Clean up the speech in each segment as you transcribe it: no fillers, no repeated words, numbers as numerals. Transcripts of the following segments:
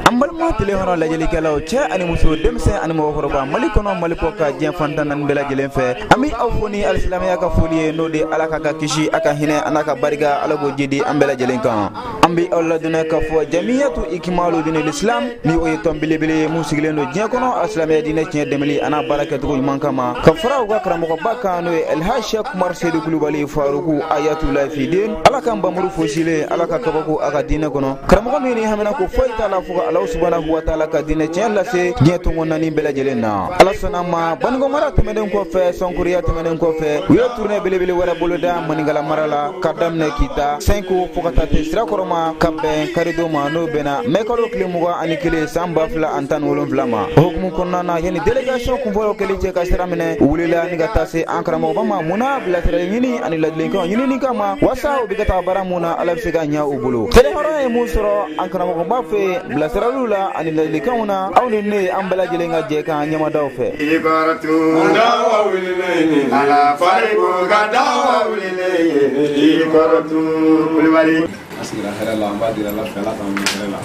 ambal ma tele hono la jeli kala o cha ani muso demse ani mo horoba malikono maliko ka jen fantanan bela jelen fe ami awfoni alislam ya ka foliye no de alaka ka kishi aka hine anaka bariga alago jidi ambela jelen kan ambi Allah duna ka fo jamiyatu ikmalu dinil islam ni o yetom bilibili musigilendo jen kono alislam ya dine chen demeli ana barakatu ko mankama ka fara wa karamo ko bakano el hashak marsedu kulubali faruku ayatullah fi din alaka mbamuru fosile alaka kabako aka dine kono karamo mi ni hamena ko foita la fuga Allah subhanahu wa ta'ala ka dine chen la se jeto ngoni bela jelena Allah sanama bango mara temeden ko fe sonkuriya temeden ko fe we tourner bilibili wala boloda maningala marala kadam ne kita 5 fukata te sira koroma kambe karido ma no bena mekalo klimugo ani kile samba fla antan wolon flama hukumu konnana yani delegation ko volo kele je ka sira mene wulila ni gata se ankara mo bama muna bila sira yini ani ladlen ko yini ni kama wasa obigata baramuna alafsiga nya ubulu tele horo e musoro ankara mo ba fe bila sira lula ani ladlen kauna awni ne ambala jelenga je ka nyama daw fe ibaratu dawa wilileni ala faribu gadawa wilileni ibaratu kulibali asira herala mbadira la fela tam herala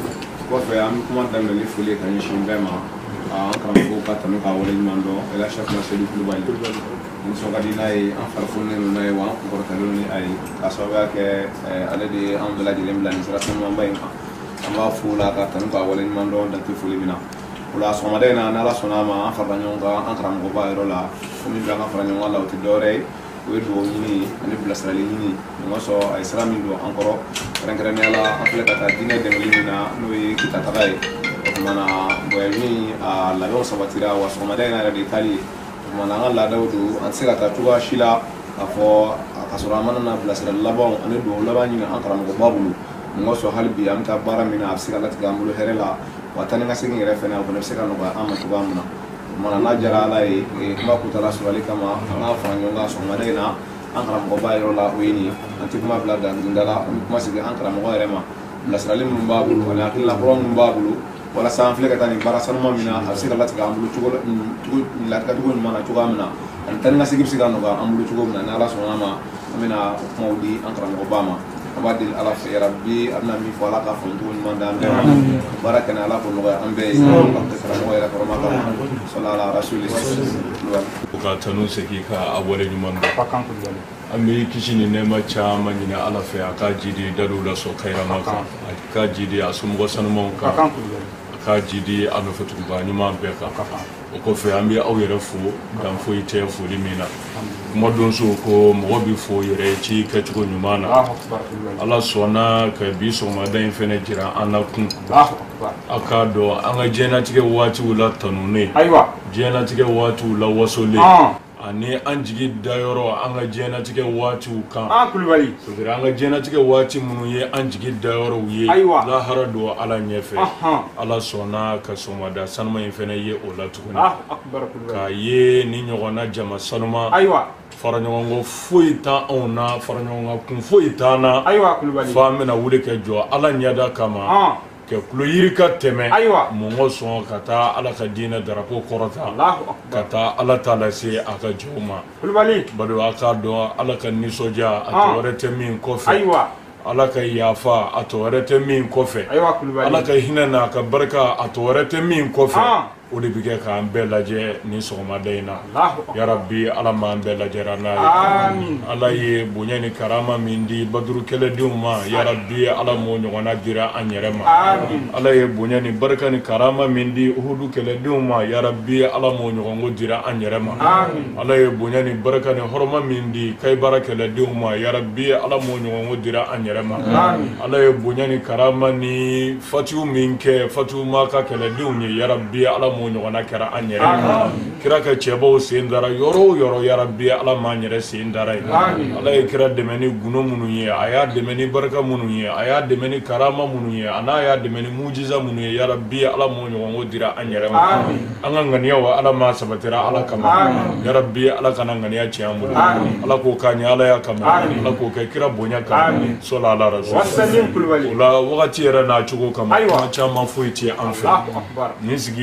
ko fe am kuma dan le fuli kan shimbema ankara mo ka tanu ka wala mando ela chef na sedu kulibali so gadina ay en farfone no nay wa ko taloni ay asoba ke ala di ambala di lembla ni sira tan mambay amma fula ka tanu ka wala mando dan ti fuli mina ula somadena na la sonama faranyonga ankram go bayro la fumi banga faranyonga la uti dore we do yini ani blasrali yini ngoso ay islami do ankoro rengrene ala afleka ta dine de limina no kita tagai mana boyni a la do sabatira wa somadena la ditali mana la dawdu an sega ta tuwa shila afo akasura mana na blasrali labon ani do labani na ankram go babulu ngoso halbi am ta baramina afsika lat gamulu herela watani ngasigi refena ko nefseka no ba amma to bamna mana na jara lai kuma ku tala swali kama na fanyo nga so madena ankara mo bayro la wini anti kuma blada ndala kuma sigi ankara mo rema la salim mbabulu wala akilla qur'an mbabulu wala sam fleka tani barasan mo mina asira lat ga ambulu tugo lat ga tugo mana tugo amna antani ngasigi siga no ga ambulu tugo na ala so nama mina mawdi ankara mo bama abadil ala fi rabbi anna mi fala ka fundun mandam barakana ala ko noya ambe takra mo ila ko maka sallallahu rasulillah ka tanu seki ka abore nyumando pakan ko jale ambe kishini nema chama nyina ala fi aka jidi darula so khaira maka aka jidi asum go sanmo ka aka jidi anu futu ba nyuma be ka ko fe ambe awere fu dan fo ite fu limina mo don so ko mo bi fo yere ci ka ci ko nyumana Allah sona ka bi so ma dan fene jira anakun aka do anga jena tike wati wala tanune aiwa jena tike wati wala wasole ani anjigi dayoro anga jena tike wati kan kulbali so dira anga jena tike wati munu ye anjigi dayoro ye la harado ala nyefe ala sona ka soma da sanma fene ye olatukuni akbar ka ye ni nyogona jama sanma aiwa faranyongo foita ona faranyonga kun foita na aiwa kulbali famena wule ke jo ala nyada kama ke kuloyirika teme aiwa mongo son kata ala ka dina darapo korota Allahu akbar kata ala taala se aka joma kulbali bado aka do ala ka nisoja atore min kofe aiwa ala ka yafa atore min kofe aiwa kulbali ala ka hinana ka barka atore min kofe o de bige ka ambelaje ni soma deina ya rabbi ala ma ambelaje rana amin ala ye bunyani karama mindi badru kele duma ya rabbi ala mo nyona dira anyerema amin ala ye bunyani barkani karama mindi uhudu kele duma ya rabbi ala mo nyongo dira anyerema amin ala ye bunyani barkani horma mindi kay barakele duma ya rabbi ala mo nyongo dira anyerema amin ala ye bunyani karama ni fatu minke fatu maka kele dumye ya rabbi ala mo nyona kara anyere kira ka chebo sendara yoro ya rabbi ala manyere sendara ala kira demeni guno munu ye aya demeni baraka munu ye aya demeni karama munu ye ana ya demeni mujiza munu ye ya rabbi ala mo nyongo dira anyere anga ngania wa ala ma sabatira ala kama ya rabbi ala kana ngania chiambu ala ko kanya ala ya kama ala ko ka kira bonya kama sola ala rasul wasallim kulwali la wakati era na chugo kama chama fuiti anfa nisigi nyeja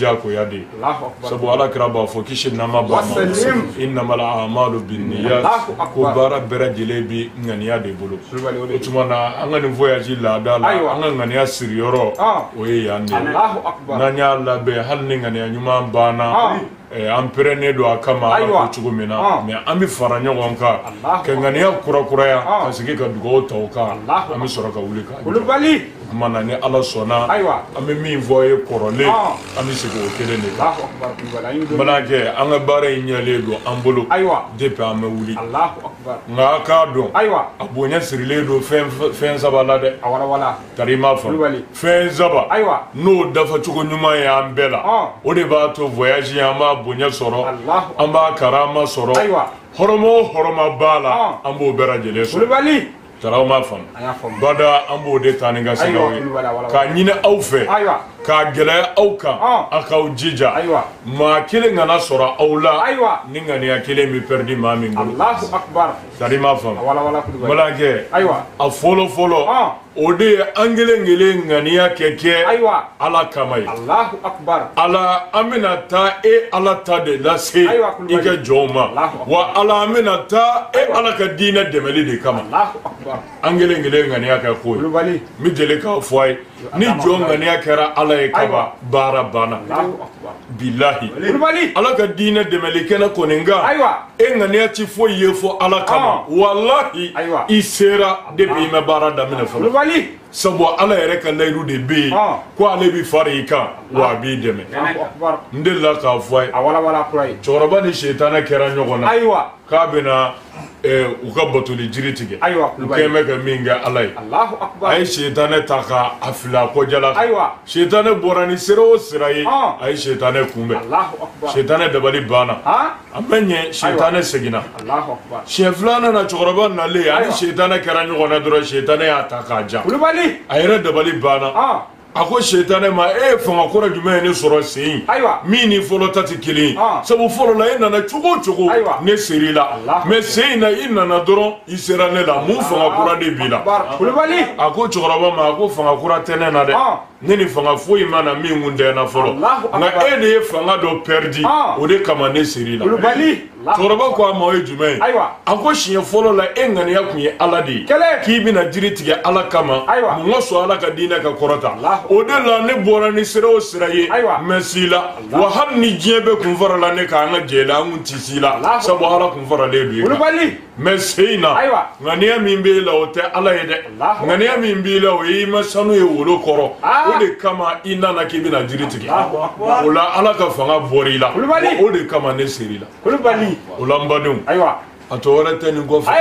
jakoya de sabu ala kira b'a fɔ kisi nama ba ma innamal a'malu binniyat ko baara bɛɛ lajɛlen bi ŋaniya de bolo o tuma na an ka nin voyage laada la an ka ŋaniya siriyɔrɔ o ye yan de n'an y'a labɛn hali ni ŋaniya ɲuman banna an pɛrɛnnen don a kama ala ko cogo min na mais an bɛ fara ɲɔgɔn kan ka ŋaniya kurakuraya ka sigi ka dugawu ta o kan an bɛ sɔrɔ ka wuli k'a jɔ o tuma na ni ala sɔnna an bɛ min fɔ ye kɔrɔlen an bɛ segin o kelen de kan n bala kɛ an ka baara in ɲɛlen don an bolo depuis an bɛ wuli nka a k'a dɔn a bonya sirilen don fɛn saba la dɛ tari i m'a faamu fɛn saba n'o dafa cogo ɲuman ye an bɛɛ la o de b'a to voyage an b'a bonya sɔrɔ an b'a karama sɔrɔ hɔrɔma o hɔrɔma b'a la an b'o bɛɛ lajɛlen sɔrɔ taraw m'a faamu bada an b'o de taa ni ka segaw ye k'a ɲini aw fɛ k'a gɛlɛya aw kan a k'aw jija maa kelen kana sɔrɔ aw la ni ŋaniya kelen bɛ pɛridi maa min bolo tari m'a faamu balakɛ a fɔlɔ fɔlɔ o de ye an kelen kelen ŋaniya kɛ ala kama ye ala an bɛna taa ala ta de lase i ka jɔnw ma wa ala an bɛna taa ala ka diinɛ dɛmɛli de kama an kelen kelen ŋaniya kɛ ko ye n bɛ deli k'a fɔ a ye ni jɔn ŋaniya kɛra ala ye kaba baara banna bilahi ala ka diinɛ dɛmɛli kɛnɛ kɔni kan e ŋaniya ti foyi ye fɔ ala kama wallahi i sera depuis i ma baara daminɛ fɔlɔ sabu ala yɛrɛ ka layidu de bɛ yen ko ale bɛ fara i kan wa a b'i dɛmɛ n delila k'a fɔ a ye cɛkɔrɔba ni sitana kɛra ɲɔgɔn na k'a bɛna u ka batoli jiri tigɛ u kɛn bɛ ka min kɛ ala ye a ye sitana ta k'a fili a kɔjala sitana bɔra ni sira o sira ye a ye sitana kunbɛn sitana dabali banna a ma ɲɛ sitana seginna siɲɛ filanan na cɛkɔrɔba nalen ani sitana kɛra ɲɔgɔn na dɔrɔn sitana y'a ta k'a ja a yɛrɛ dabali banna a ko sitana ma e ye fanga kɔrɔ jumɛn ye ne sɔrɔ sen min ni fɔlɔ ta tɛ kelen sabu fɔlɔ la e nana cogo o cogo ne ser'i la mais sen in na i nana dɔrɔn i sera ne la mun fanga kura de b'i la a ko cɛkɔrɔba ma a ko fanga kura tɛ ne na dɛ ne ni fanga foyi ma na min kun tɛ n na fɔlɔ nka e de ye fanga dɔ pɛridi o de kama ne ser'i la cɛkɔrɔba ko a ma o ye jumɛn ye a ko siɲɛ fɔlɔ la e ŋaniya tun ye ala de ye k'i bɛna jiri tigɛ ala kama mun ka sɔn ala ka diinɛ ka kɔrɔta o de la ne bɔra ni sira o sira ye mɛ si la wa hali ni diɲɛ bɛ kun fara la ne k'an ka jɛ la an kun ti si la sabu ala kun faralen don ye mɛ se in na ŋaniya min b'e la o tɛ ala ye dɛ ŋaniya min b'i la o ye i ma sanu ye wolo kɔrɔ o de kama i nana k'i bɛna jiri tigɛ o la ala ka fanga bɔr'i la o de kama ne ser'i la o la n badenw a tɔ wɛrɛ tɛ nin kɔfɛ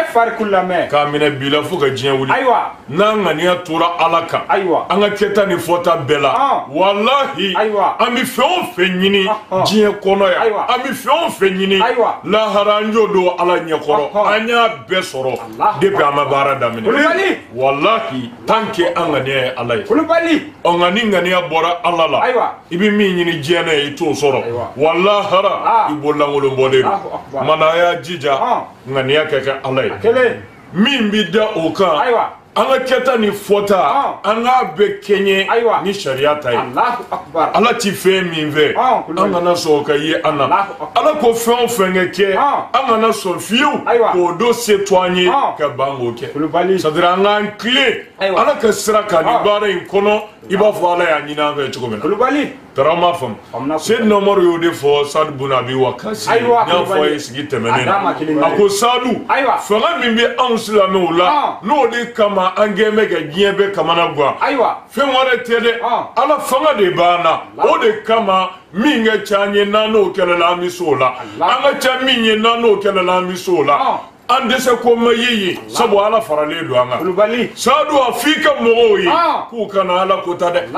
k'a minɛ bi la fo ka diɲɛ wuli n'an ŋaniya tora ala kan an ka kɛta ni fɔta bɛɛ la walahi an bɛ fɛn o fɛn ɲini diɲɛ kɔnɔ yan an bɛ fɛn o fɛn ɲini lahara an y'o don ala ɲɛkɔrɔ an y'a bɛɛ sɔrɔ depuis an ma baara daminɛ walahi tant que an ŋaniya ye ala ye nka ni ŋaniya bɔra ala la i bɛ min ɲini diɲɛ na i t'o sɔrɔ walahara i bololankolon bɔlen don mana a y'a jija ŋaniya kɛ kɛ ala ye min bi da o kan an ka kɛta ni fɔta an k'a bɛɛ kɛɲɛ ni sariya ta ye ala ti fɛn min fɛ an kana sɔn ka ye an na ala ko fɛn o fɛn kɛ kɛ an kana sɔn fiyewu k'o do se to an ye ka ban k'o kɛ c'est à dire an k'an tilen ala ka sira kan nin baara in kɔnɔ i b'a fɔ ala y'a ɲini an fɛ cogo min na tara ma faamu Seydina Umaru y'o de fɔ Sadu bun Abi Wakasi n y'a fɔ a ye sigi tɛmɛnen na a ko Sadu fanga min bɛ anw silamɛw la n'o de kama an gɛn bɛ ka diɲɛ bɛɛ kamana gan fɛn wɛrɛ tɛ dɛ ala fanga de b'an na o de kama min ka ca an ye n'an n'o kɛlɛla an bɛ s'o la an ka ca min ye n'an n'o kɛlɛla an bɛ s'o la an dɛsɛ ko ma ye ye sabu ala faralen don an kan Sadu a f'i ka mɔgɔw ye k'u kana ala kota dɛ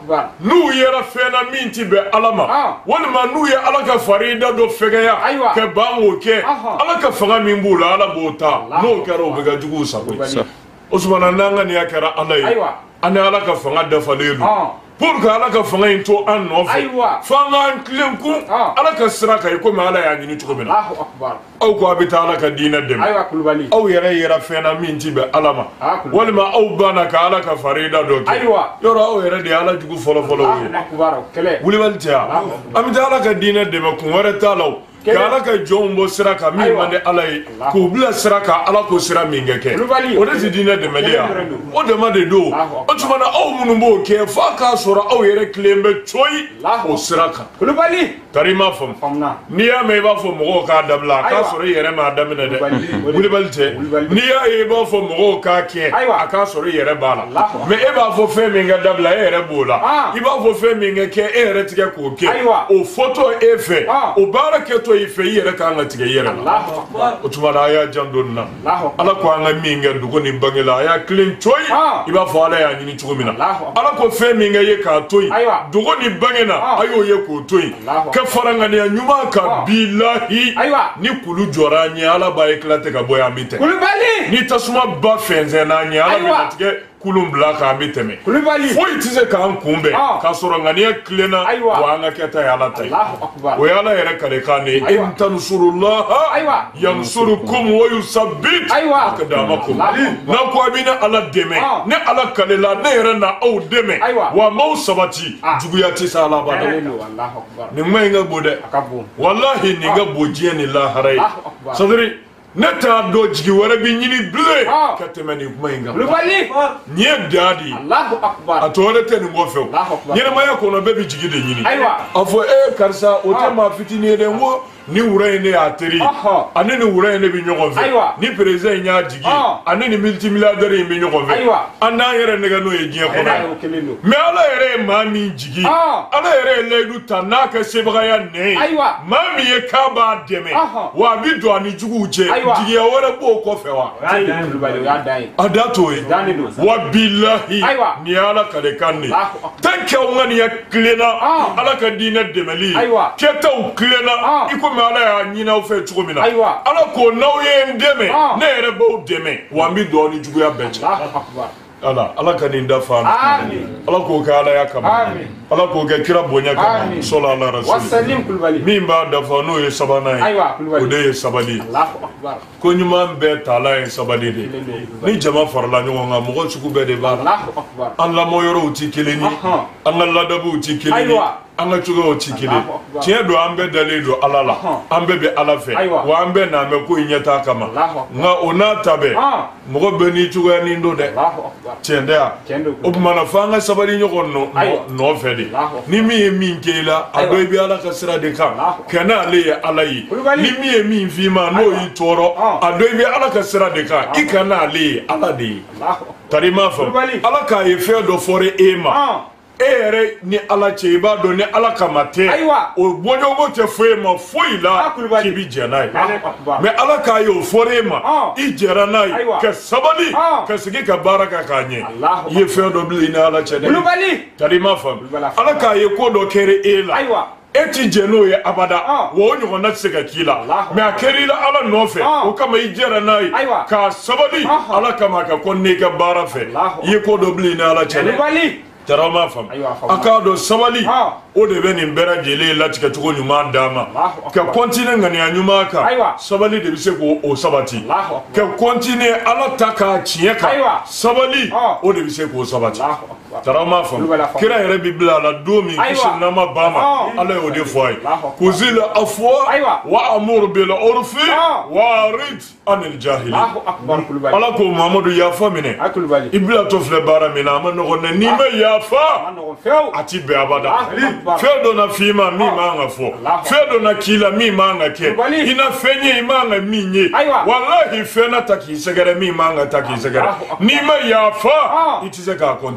n'u yɛrɛ fɛn na min ti bɛn ala ma walima n'u ye ala ka farida dɔ fɛgɛya ka ban k'o kɛ ala ka fanga min b'u la ala b'o ta n'o kɛra o bɛ ka juguw sago ye o sumana n'an ŋaniya kɛra ala ye ana ala ka fanga dafalelu pour que ala ka fanga in to an nofe fanga an kilenku ala ka siraka ko ma ala ya nyini cogo mina Allahu akbar aw ko abita ala ka diina dem aw yera fena min tibe alama walima aw bana ka ala ka farida do ke yoro aw yera de ala jugu folo wuli waltia amita ala ka diina dem ko wara talaw kala ka jombo siraka mi mande alay ko bla siraka ala ko sira minga ke o de dina de melia o de mande do o tumana aw munumbo ke fa ka sora aw yere klembe choy o siraka kulubali tarima fam niya me ba fo mo ka dabla ka sora yere ma damina de kulubali te niya e ba fo mo ka ke aka sora yere bala me e ba fo fe minga dabla yere bola i ba fo fe minga ke yere tige ko ke o photo e fe o barake to ife yere ka nga tige yere o tumana aya jandonna ala ko nga minga dugo ni bangela aya clean choy iba fo ala ya nyini chugumina ala ko fe minga ye ka toy dugo ni bangena ayo ye ko toy ka faranga ni nyuma ka billahi ni kulu jorani ala ba eklate ka boya mite ni tasuma ba fenze na nya ala tige kulum bla ka miteme foi tize ka nkumbe ka soronga ni klena wa nga keta ya lata o yala yere kale kane in tansurullah yansurukum wa yusabbit akdamakum na ko abina ala deme ne ala kale la ne yere na au deme wa mau sabati juguyati sala ba ni mai nga bode wallahi ni nga bojiye ni la harai sadri neta do jigi wara bi nyini ble katemani kumainga nye dadi Allahu akbar atore te ni ngofew nyere maya ko no bebi jigi de nyini afo karsa o te ma fitini de ngo ni wura ne ateri ane ni wura ne bi nyogo ve ni president nya jigi ane ni multimilliardaire bi nyogo ve ana yere ne ga no ye jie ko na me ala yere ma mi jigi ala yere le du tanaka sebra ya ne ma mi ye ka ba deme wa bi do ani jugu je jigi ya wara bo ko fe wa adato e wa billahi ni ala kale kanni tanke ngani ya klena ala ka dina demeli keta u klena iko ala ya nyina fe chugumina ala ko nawye ndeme ne ere bo deme wa mi do ni jugu ya beche ala ka ni ndafa ala ko ka ala ya kama ala ko ga kira bonya kama sallallahu alaihi wasallam kulbali mimba dafa no ye sabana o de ye sabali Allahu akbar ko nyuma be tala ye sabali de ni jama farla nyo nga mo ko suku be de ba Allahu akbar Allah mo yoro uti keleni Allah ladabu uti keleni anga chugo chikile tie do ambe dalido alala ambe be alafe wa ambe na me ko nyeta kama nga ona tabe mo be ni chugo ni ndo de tiendea obumana fanga sabali nyoko no fedi ni mi minkela adoy bi ala kasira de kam kana le alayi ni mi mfima no yitoro adoy bi ala kasira de kam ikana le ala de tarima fa ala ka yefe do fore ema ere ni ala cheba do ni ala kamate o bonyogo te fema foila kibi janai me ala ka yo forema ijera nai ke sabali ke sigi ka baraka kanye ye fe do bli ni ala chede tarima fam ala ka ye ko do kere ela eti jeno ye abada wo nyugo na tsega kila me akerila ala nofe o kama ijera nai ka sabali ala kama ka konne ka barafe ye ko do bli ni ala chede tarama fam akado sabali o de beni mbera jele latika tuko nyuma dama ka continue ngani anyuma ka sabali de bise ko o sabati ka continue ala taka chieka sabali o de bise ko sabati tarama fam kira yere bibla la domi kishin nama bama ala o de foi kuzila afwa wa amur bil urfi wa rid anil jahili ala ko mamadou ya famine ibla tofle bara mina ma no ne ni me ya fa ati be abada fedo na fima mi manga fo fedo na kila mi manga ke ina fenye imanga minye wallahi fena taki segere mi manga taki segere ni me ya fa itize ka continue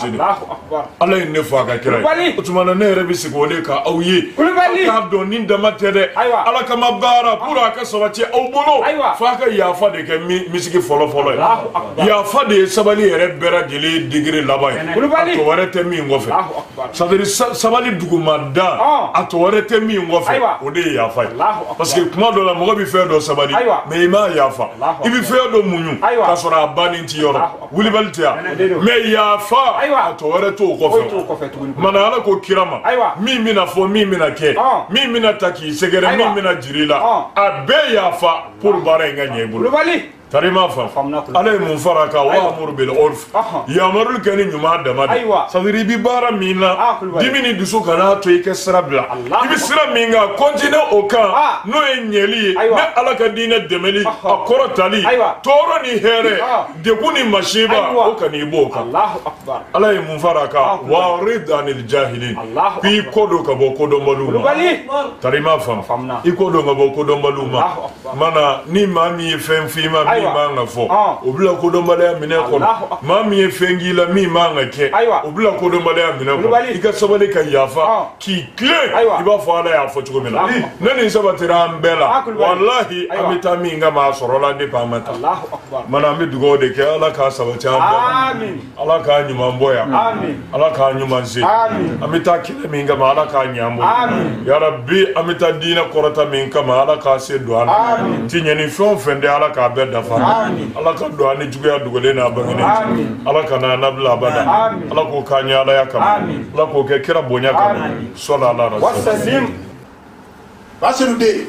ala ye ne fa ka kira o tuma na ne yɛrɛ bɛ sigi o de ka aw ye k'a dɔn ni dama tɛ dɛ ala kama baara pour a ka sabati aw bolo f'a ka yafa de kɛ misigi fɔlɔ-fɔlɔ ye yafa de ye sabali yɛrɛ bɛɛ lajɛlen degré laban ye a tɔ wɛrɛ tɛ min kɔfɛ c'est à dire sabali dugumada a tɔ wɛrɛ tɛ min kɔfɛ o de ye yafa ye parce que kuma dɔ la mɔgɔ bɛ fɛn dɔ sabali mais i m'a yafa i bɛ fɛn dɔ muɲu k'a sɔrɔ a bannen t'i yɔrɔ wulibali tɛ yan mais yafa a tɔ wɛrɛ t'o kɔfɛ mana ala ko kira ma min bɛna fɔ min bɛna kɛ min bɛna ta k'i sɛgɛrɛ min bɛna jiri la a bɛɛ yafa pour baara in ka ɲɛ i bolo tarima fa ala ye mun fara kan wa amuru bil urf yamarul kɛ ni ɲuman dama de c'est à dire i bɛ baara min na dimi ni dusu kana to i kɛ sira bila i bɛ sira min kan continuer o kan n'o ye ɲɛli ye ne ala ka diinɛ dɛmɛli a kɔrɔ tali tɔɔrɔ ni hɛrɛ degun ni masiba o kana i b'o kan ala ye mun fara kan wa rid anil jahilin k'i kɔ don ka bɔ kodɔnbaliw ma tarima fa i kɔ don ka bɔ kodɔnbaliw ma mana ni maa min ye fɛn f'i ma min man ka fɔ o bila kodɔnbaliya minɛ kɔnɔ maa min ye fɛn k'i la min man ka kɛ o bila kodɔnbaliya minɛ kɔnɔ i ka sabali ka yafa k'i tilen i b'a fɔ ala y'a fɔ cogo min na ne nin sabatira an bɛɛ la walahi an bɛ taa min kama a sɔrɔla depuis an ma taa mana an bɛ dugawu de kɛ ala k'a sabati an bɛɛ ala k'a ɲuman bɔ yan ala k'a ɲuman se an bɛ taa kɛlɛ min kama ala k'a ɲɛ an bolo yarabi an bɛ taa diinɛ kɔrɔta min kama ala k'a se don an na ti ɲɛ ni fɛn o fɛn de ala k'a bɛɛ dafa ala ka don ani juguya dogolen n'a bangenen ala ka n'a nabila abada ala k'o k'a ɲɛ alaya kama ala k'o kɛ kira bonya kama sɔla ala rasul Basiru de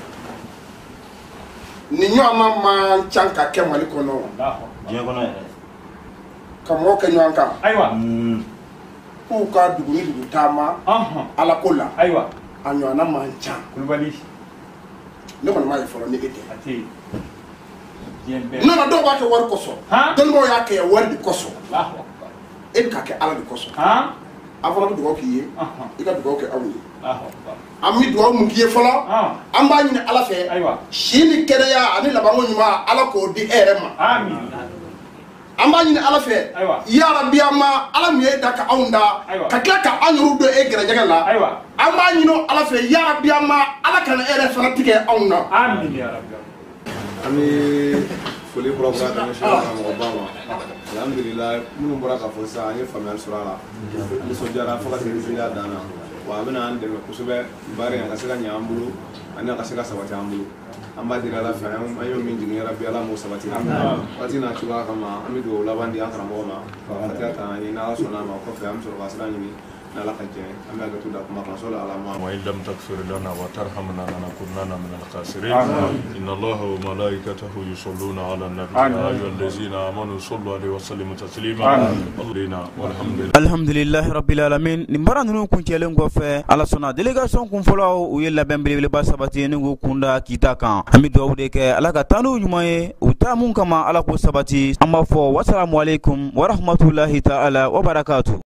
ni ɲɔgɔn man ca ka kɛ Mali kɔnɔ diɲɛ kɔnɔ yɛrɛ ka mɔgɔw kɛ ɲɔgɔn kan k'u ka dugu ni dugu taama ala ko la a ɲɔgɔnna man ca ne kɔni m'a ye fɔlɔ ni e tɛ nana dɔw b'a kɛ wari kɔsɔn dɔnnibaaw y'a kɛ wari de kɔsɔn e bɛ ka kɛ ala de kɔsɔn an fana bɛ dugawu k'i ye i ka dugawu kɛ aw ye an bɛ dugawu mun k'i ye fɔlɔ an b'a ɲini ala fɛ si ni kɛnɛya ani labanko ɲuman ala k'o di e yɛrɛ ma an b'a ɲini ala fɛ yarabi an ma ala min ye da ka anw da ka tila ka an yɛrɛw don e gɛrɛjɛgɛ la an b'a ɲini ala fɛ yarabi an ma ala kana e yɛrɛ fana tigɛ anw na an bɛ foli kura kura ta ɲɛsin karamɔgɔba ma alhamdulilayi minnu bɔra ka fɔ sisan an ye faamuyali sɔrɔ a la nisɔndiyara fo ka se nisɔndiya dan na wa a bɛna an dɛmɛ kosɛbɛ baara in a ka se ka ɲɛ an bolo ani a ka se ka sabati an bolo an b'a deli ala fɛ an y'o min jigin yarabi ala m'o sabati waati n'a cogoya kama an bɛ dugawu laban di an karamɔgɔ ma ka fatiha ta an ye n'ala sɔnna a ma o kɔfɛ an bɛ sɔrɔ ka sira ɲini n'ala ka jɛ an bɛ hakɛto da kuma kan sɔli ala ma wa in lam taghfir lana wa tarhamna lanakunanna min al-khasirin inna allaha wa malaikatahu yusalluna ala an-nabi ya ayyuhallazina amanu sallu alayhi wa sallimu taslima alhamdulillahi rabbil alamin ni bara nunu kuncɛlen kɔfɛ ala sɔnna délégation kun fɔlɔ u ye labɛn belebeleba sabati ni k'u kunda kita kan an bɛ dugawu de kɛ ala ka taa n'u ɲuman ye u taa mun kama ala ko sabati an b'a fɔ wassalamu alaikum wa rahmatullahi ta'ala wa barakatuh